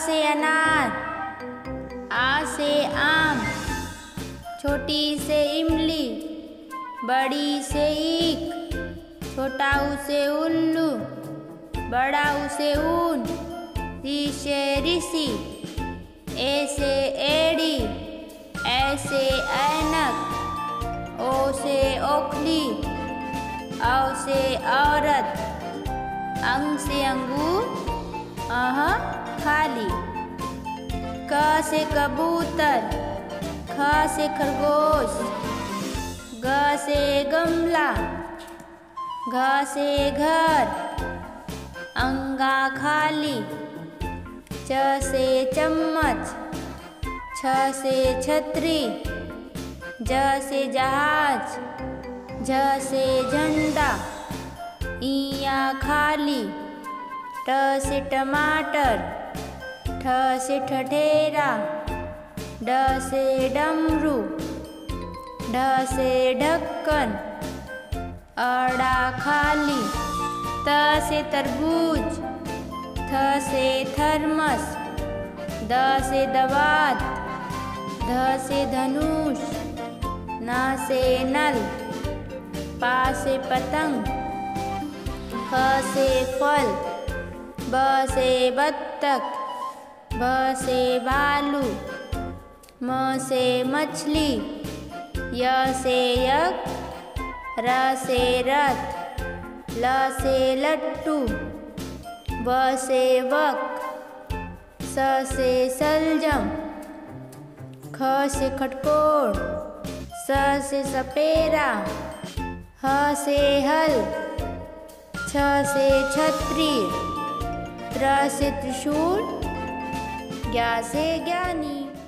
से अनार, आ से आम, छोटी से इमली, बड़ी से ईख, छोटा ऊ से उल्लू, बड़ा ऊ से ऊन, री से ऋषि, ए से एड़ी, ए से ऐनक, ओ से ओखली, औ से औरत, अंग से अंगूर, अह खाली। क से कबूतर, ख से खरगोश, ग से गमला, घ से घर, अंगा खाली। च से चम्मच, छ से छतरी, ज से जहाज, झ से झंडा, इया खाली। ट से टमाटर, ठ से ठठेरा, ड से डमरू, ढ से ढक्कन, अड़ा खाली। त से तरबूज, थ से थर्मस, द से दवात, ध से धनुष, न से नल, पा से पतंग, फ से फल, ब से बत्तख, भ से भालू, म से मछली, य से यज्ञ, र से रथ, ल से लट्टू, व से वक, स से सलजम, ख से खटकोर, स से सपेरा, ह से हल, छ से छतरी, त्र से त्रिशूल, ज्ञा से ज्ञानी।